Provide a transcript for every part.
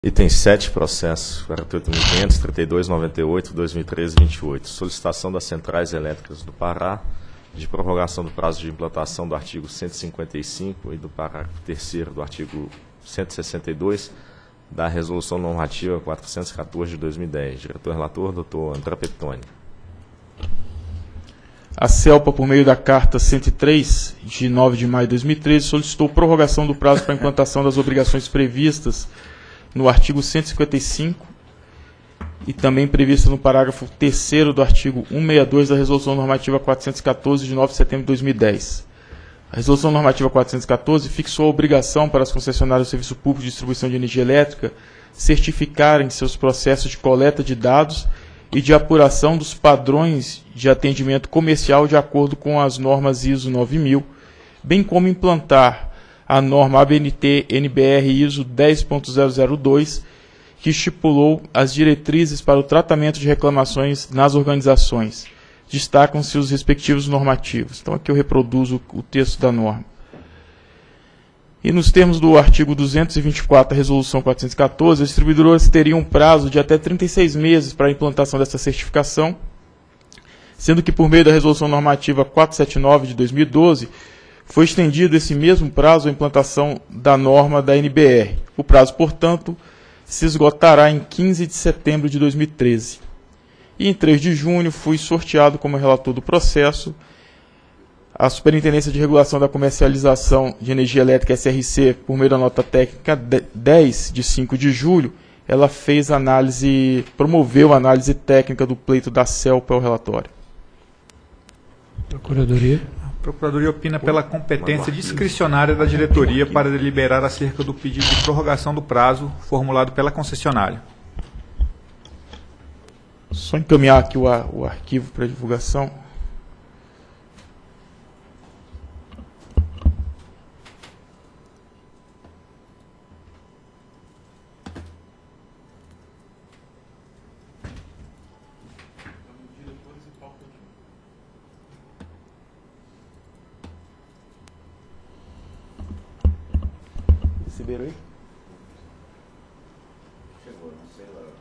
Item 7, processo 48.500, 3298, 2013, 28. Solicitação das Centrais Elétricas do Pará de prorrogação do prazo de implantação do artigo 155 e do parágrafo 3º do artigo 162 da Resolução Normativa 414 de 2010. Diretor-relator, doutor André Pettoni. A CELPA, por meio da Carta 103, de 9 de maio de 2013, solicitou prorrogação do prazo para a implantação das obrigações previstas no artigo 155 e também prevista no parágrafo 3º do artigo 162 da Resolução Normativa 414, de 9 de setembro de 2010. A Resolução Normativa 414 fixou a obrigação para as concessionárias do Serviço Público de Distribuição de Energia Elétrica certificarem seus processos de coleta de dados e de apuração dos padrões de atendimento comercial de acordo com as normas ISO 9000, bem como implantar a norma ABNT-NBR ISO 10.002, que estipulou as diretrizes para o tratamento de reclamações nas organizações. Destacam-se os respectivos normativos. Então, aqui eu reproduzo o texto da norma. E nos termos do artigo 224 da Resolução 414, as distribuidoras teriam um prazo de até 36 meses para a implantação dessa certificação, sendo que, por meio da Resolução Normativa 479 de 2012, foi estendido esse mesmo prazo à implantação da norma da NBR. O prazo, portanto, se esgotará em 15 de setembro de 2013. E em 3 de junho fui sorteado como relator do processo. A Superintendência de Regulação da Comercialização de Energia Elétrica, SRC, por meio da nota técnica 10 de 5 de julho, ela fez análise, promoveu a análise técnica do pleito da CELPA ao relatório. Procuradoria. A Procuradoria opina pela competência discricionária da diretoria para deliberar acerca do pedido de prorrogação do prazo formulado pela concessionária. Só encaminhar aqui o arquivo para divulgação. Receberam aí? Chegou, não sei lá.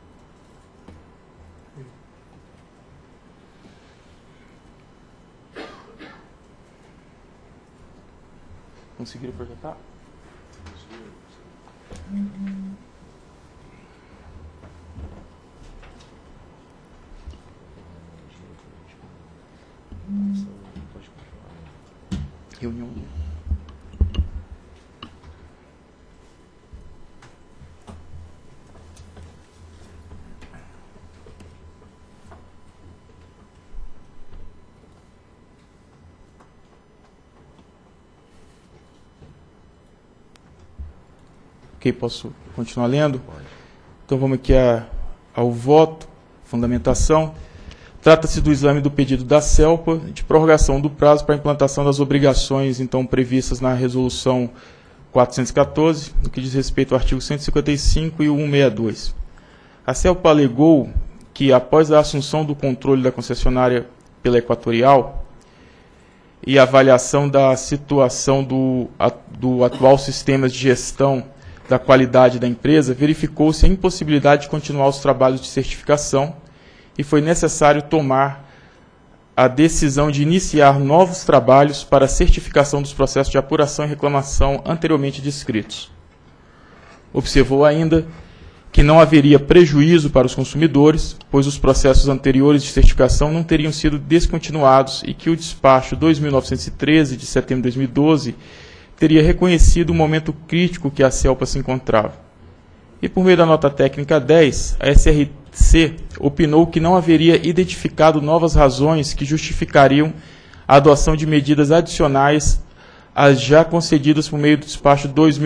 Conseguiram projetar? Reunião. Ok, posso continuar lendo? Pode. Então vamos aqui ao voto, fundamentação. Trata-se do exame do pedido da CELPA de prorrogação do prazo para a implantação das obrigações então previstas na Resolução 414, no que diz respeito ao artigo 155 e o 162. A CELPA alegou que, após a assunção do controle da concessionária pela Equatorial e a avaliação da situação do atual sistema de gestão da qualidade da empresa, verificou-se a impossibilidade de continuar os trabalhos de certificação e foi necessário tomar a decisão de iniciar novos trabalhos para a certificação dos processos de apuração e reclamação anteriormente descritos. Observou ainda que não haveria prejuízo para os consumidores, pois os processos anteriores de certificação não teriam sido descontinuados e que o despacho 2913 de setembro de 2012 teria reconhecido o momento crítico que a CELPA se encontrava. E por meio da nota técnica 10, a SRC opinou que não haveria identificado novas razões que justificariam a adoção de medidas adicionais às já concedidas por meio do despacho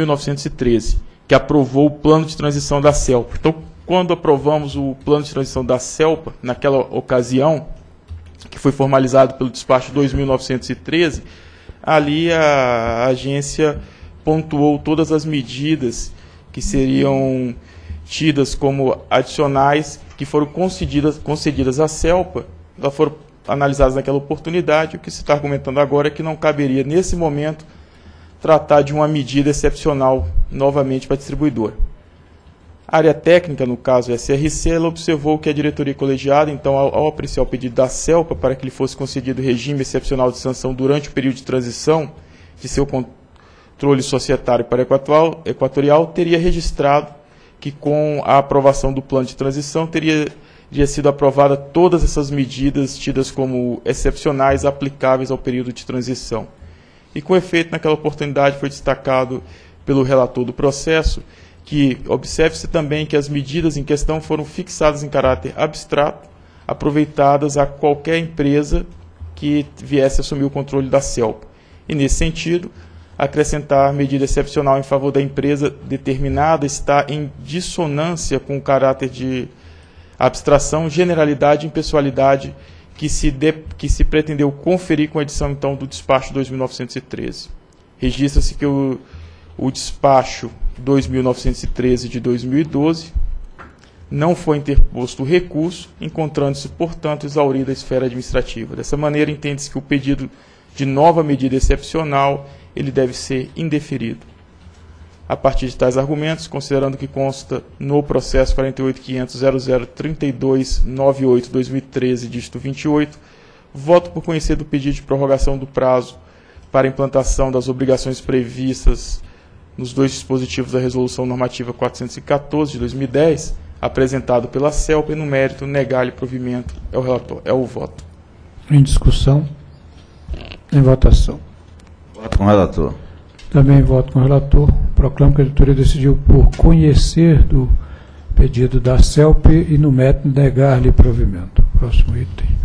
2913, que aprovou o plano de transição da CELPA. Então, quando aprovamos o plano de transição da CELPA, naquela ocasião, que foi formalizado pelo despacho 2913, ali a agência pontuou todas as medidas que seriam tidas como adicionais, que foram concedidas à CELPA, elas foram analisadas naquela oportunidade. O que se está argumentando agora é que não caberia, nesse momento, tratar de uma medida excepcional novamente para a distribuidora. A área técnica, no caso SRC, ela observou que a diretoria colegiada, então, ao apreciar o pedido da CELPA para que lhe fosse concedido regime excepcional de sanção durante o período de transição de seu controle societário para Equatorial, teria registrado que com a aprovação do plano de transição teria sido aprovada todas essas medidas tidas como excepcionais aplicáveis ao período de transição. E com efeito, naquela oportunidade foi destacado pelo relator do processo que observe-se também que as medidas em questão foram fixadas em caráter abstrato, aproveitadas a qualquer empresa que viesse assumir o controle da CELPA. E, nesse sentido, acrescentar medida excepcional em favor da empresa determinada está em dissonância com o caráter de abstração, generalidade e impessoalidade que se pretendeu conferir com a edição, então, do despacho 2913. Registra-se que o despacho 2913 de 2012 não foi interposto recurso, encontrando-se, portanto, exaurida a esfera administrativa. Dessa maneira, entende-se que o pedido de nova medida excepcional ele deve ser indeferido. A partir de tais argumentos, considerando que consta no processo 48.500.003298/2013, dígito 28, voto por conhecer do pedido de prorrogação do prazo para implantação das obrigações previstas nos dois dispositivos da Resolução Normativa 414 de 2010, apresentado pela CELPA, e no mérito negar-lhe provimento é o voto. Em discussão, em votação. Voto com o relator. Também voto com o relator. Proclamo que a diretoria decidiu por conhecer do pedido da CELP e no mérito negar-lhe provimento. Próximo item.